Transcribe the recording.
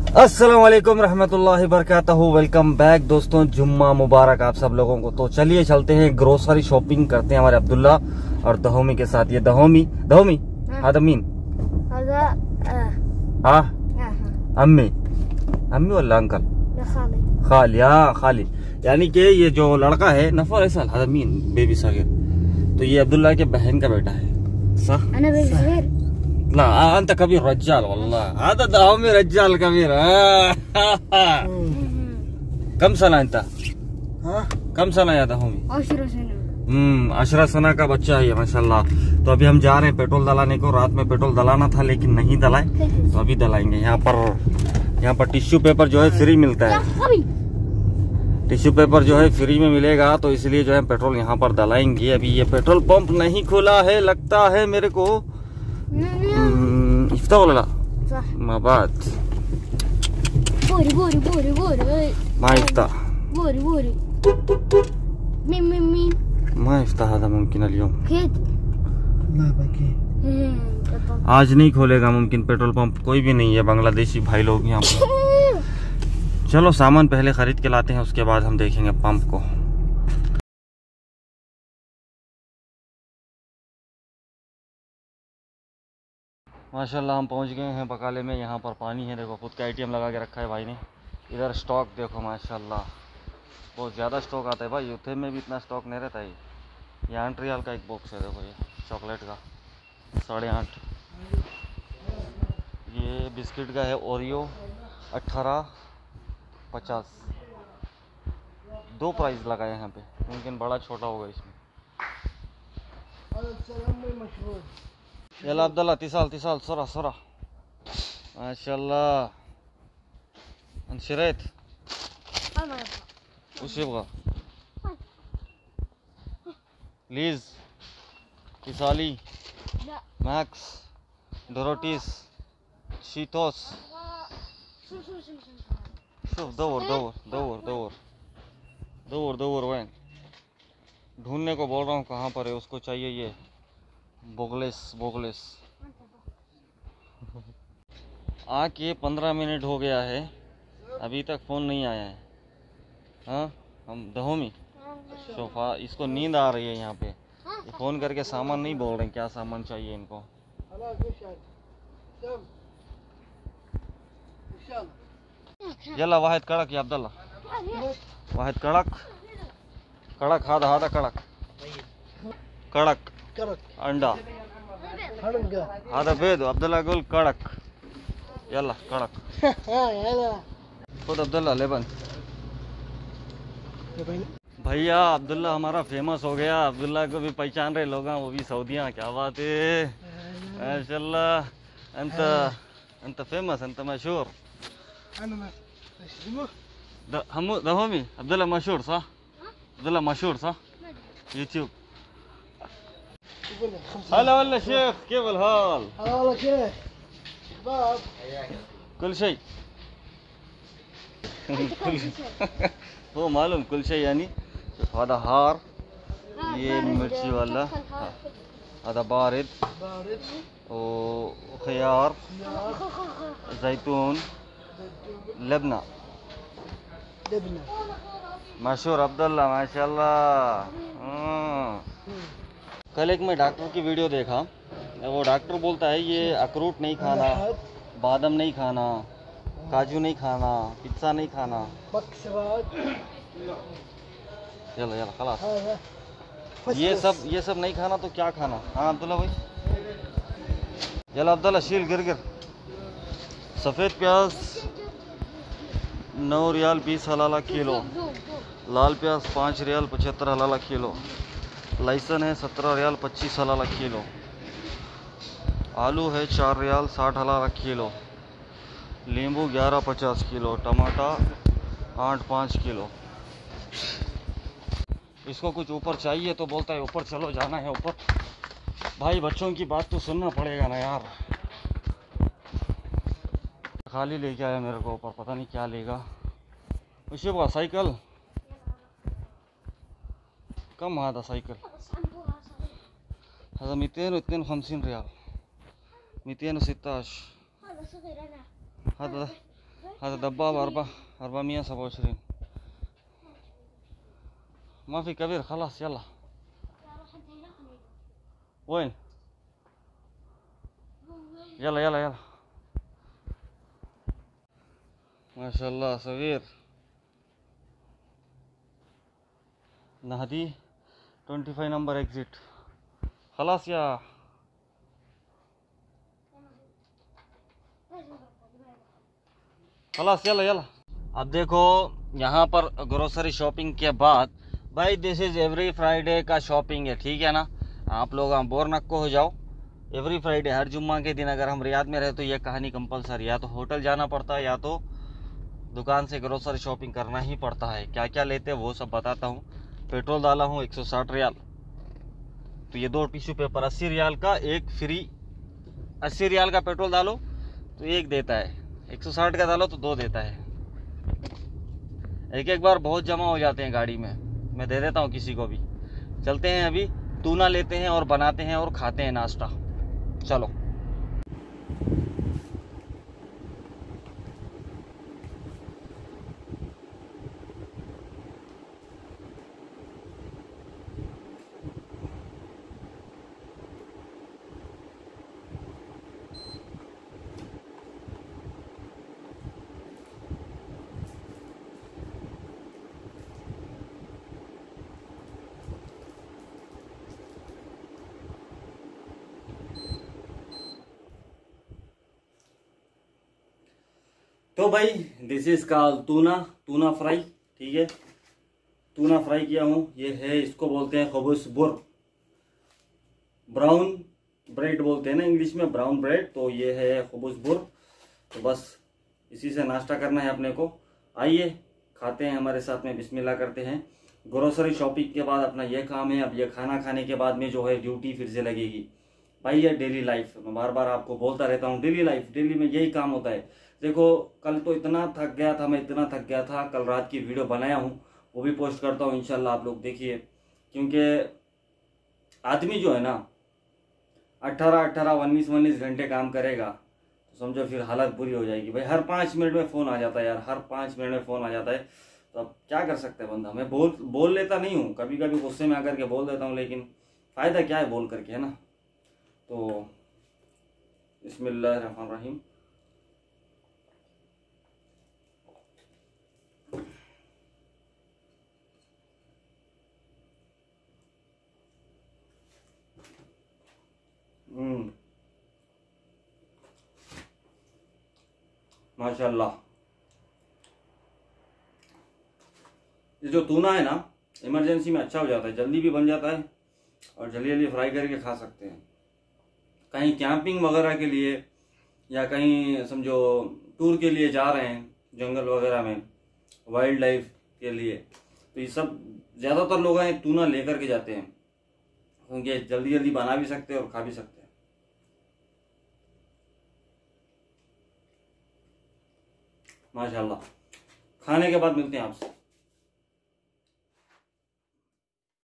अस्सलाम वालेकुम रहमतुल्लाहि बरकातहू। वेलकम बैक दोस्तों, जुम्मा मुबारक आप सब लोगों को। तो चलिए चलते हैं, ग्रोसरी शॉपिंग करते हैं हमारे अब्दुल्ला और दहोमी के साथ। ये दहोमी आदमीन अम्मी अम्मी वाला अंकल खाली यानी कि ये जो लड़का है नफर ऐसा आदमीन बेबी सगीर, तो ये अब्दुल्ला के बहन का बेटा है। لا انت كبير رجال والله، هذا دهومي رجال كبير. كم سنة انت؟ كم سنة يا دهومي؟ 10 سنة. 10 सना का बच्चा है माशाल्लाह। तो अभी हम जा रहे हैं पेट्रोल डलाने को। रात में पेट्रोल डलाना था लेकिन नहीं डलाए, तो अभी डलाएंगे। यहाँ पर टिश्यू पेपर जो है फ्री मिलता है। टिश्यू पेपर जो है फ्री में मिलेगा, तो इसलिए जो है पेट्रोल यहाँ पर डलाएंगे। अभी ये पेट्रोल पंप नहीं खुला है लगता है मेरे को। يفتح ولا لا؟ صح. ما بعد بوري ما يفتح. بوري مين ما يفتح هذا ممكن اليوم. كده لا बाकी आज नहीं खोलेगा मुमकिन पेट्रोल पंप। कोई भी नहीं है बांग्लादेशी भाई लोग यहाँ पर। चलो सामान पहले खरीद के लाते हैं, उसके बाद हम देखेंगे पंप को। माशाल्लाह हम पहुंच गए हैं बकाले में। यहाँ पर पानी है, देखो खुद का एटीएम लगा के रखा है भाई ने। इधर स्टॉक देखो माशाल्लाह बहुत ज़्यादा स्टॉक आता है भाई। यूथे में भी इतना स्टॉक नहीं रहता है। ये 8 रियाल का एक बॉक्स है, देखो ये चॉकलेट का 8.5। ये बिस्किट का है ओरियो 18.50। 2 प्राइस लगाए यहाँ पे, मुमकिन बड़ा छोटा होगा इसमें। يلا عبد الله اتصال سرعة ما شاء الله. انت شريت وش يبغى؟ ليز اتصالي ماكس دوروتيس شيتوس. شوف دور وين ढूंढने को बोल रहा हूँ, कहाँ पर है उसको चाहिए ये बोगलेस। आके 15 मिनट हो गया है, अभी तक फ़ोन नहीं आया है। हाँ हम दहोमी सोफा, इसको नींद आ रही है यहाँ पे। ये फ़ोन करके सामान नहीं बोल रहे हैं, क्या सामान चाहिए इनको। यला वाहिद कड़क या अब्दुल्ला वाहिद कड़क हादा कड़क अंडा هذا بيض. عبد الله يقول كرك. يلا كرك. خد عبد الله लेबन। भैया अब्दुल्ला हमारा फेमस हो गया। अब्दुल्ला को भी पहचान रहे लोग, वो भी सऊदियाँ। क्या बात है माशाल्लाह। अंत फेमस, अंत मशहूर। हम दहोमी अब्दुल्ला मशहूर صح؟ अब्दुल्ला मशहूर صح؟ यूट्यूब। هلا والله شيخ، كيف الحال؟ هلا والله كيف شباب؟ كل شيء هو मालूम كل شيء यानी। هذا हार, ये मिर्ची वाला, هذا بارد وخيار زيتون لبنة मशहूर अब्दुल्ला माशाल्लाह। कल एक मैं डॉक्टर की वीडियो देखा, वो डॉक्टर बोलता है ये अखरोट नहीं खाना, बादाम नहीं खाना, काजू नहीं खाना, पिज्ज़ा नहीं खाना। चलो खलास, ये सब नहीं खाना तो क्या खाना। हाँ अब्दुल्ला भाई, चलो अब्दुल्ला शील गिर सफ़ेद प्याज 9 रियाल 20 हलाला किलो, लाल प्याज 5 रियाल 75 हलाला किलो, लहसुन है 17 रियाल 25 हलाला किलो, आलू है 4 रियाल 60 हलाला किलो, नींबू 11.50 किलो, टमाटर 8.5 किलो। इसको कुछ ऊपर चाहिए तो बोलता है ऊपर चलो, जाना है ऊपर। भाई बच्चों की बात तो सुनना पड़ेगा ना यार। खाली लेके आया मेरे को ऊपर, पता नहीं क्या लेगा। उसे बोला साइकिल कम هذا साइकिल هذا 252 ريال 216. هذا صغير. هذا هذا دباب 427. ما في كبير خلاص يلا. وين؟ يلا يلا يلا. ما شاء الله صغير. نهدي 25 نمبر एग्जिट. خلاص يا खलास यला यला. अब देखो यहाँ पर ग्रोसरी शॉपिंग के बाद भाई दिस इज एवरी फ्राइडे का शॉपिंग है, ठीक है ना. आप लोग बोर नक्को हो जाओ. एवरी फ्राइडे हर जुम्मा के दिन अगर हम रियाद में रहे तो ये कहानी कंपलसरी, या तो होटल जाना पड़ता है या तो दुकान से ग्रोसरी शॉपिंग करना ही पड़ता है. क्या क्या लेते हैं वो सब बताता हूँ. पेट्रोल डाला हूँ 160 रियाल. तो ये 2 टिश्यू पेपर 80 रियाल का एक फ्री. 80 रियाल का पेट्रोल डालो तो एक देता है, 160 का डालो तो 2 देता है. एक बार बहुत जमा हो जाते हैं गाड़ी में. मैं दे देता हूँ किसी को भी. चलते हैं अभी टूना लेते हैं और बनाते हैं और खाते हैं नाश्ता. चलो. तो भाई this is call tuna fry, ठीक है. टूना फ्राई किया हूँ. ये है, इसको बोलते हैं खबूस बुर, ब्राउन ब्रेड बोलते हैं ना इंग्लिश में, ब्राउन ब्रेड. तो ये है खबूस बुर. तो बस इसी से नाश्ता करना है अपने को. आइए खाते हैं हमारे साथ में. बिस्मिल्लाह करते हैं. ग्रोसरी शॉपिंग के बाद अपना ये काम है. अब ये खाना खाने के बाद में जो है ड्यूटी फिर से लगेगी. भाई ये डेली लाइफ, मैं बार बार आपको बोलता रहता हूँ, डेली लाइफ, डेली में यही काम होता है. देखो कल तो इतना थक गया था, मैं इतना थक गया था. कल रात की वीडियो बनाया हूँ, वो भी पोस्ट करता हूँ इंशाल्लाह, आप लोग देखिए. क्योंकि आदमी जो है ना 18-19 घंटे काम करेगा तो समझो फिर हालत बुरी हो जाएगी. भाई हर 5 मिनट में फ़ोन आ जाता है यार, हर 5 मिनट में फ़ोन आ जाता है. तो अब क्या कर सकते हैं बंदा. मैं बोल लेता नहीं हूँ, कभी कभी गुस्से में आकर के बोल देता हूँ, लेकिन फ़ायदा क्या है बोल करके, है ना. तो बिस्मिल्लाहिर्रहमानिर्रहीम. माशाल्लाह. ये जो टूना है ना इमरजेंसी में अच्छा हो जाता है, जल्दी भी बन जाता है और जल्दी जल्दी फ्राई करके खा सकते हैं. कहीं कैंपिंग वगैरह के लिए या कहीं समझो टूर के लिए जा रहे हैं जंगल वगैरह में, वाइल्ड लाइफ के लिए, तो ये सब ज़्यादातर लोग हैं टूना लेकर के जाते हैं, क्योंकि जल्दी जल्दी बना भी सकते हैं और खा भी सकते हैं. माशाल्लाह. खाने के बाद मिलते हैं आपसे.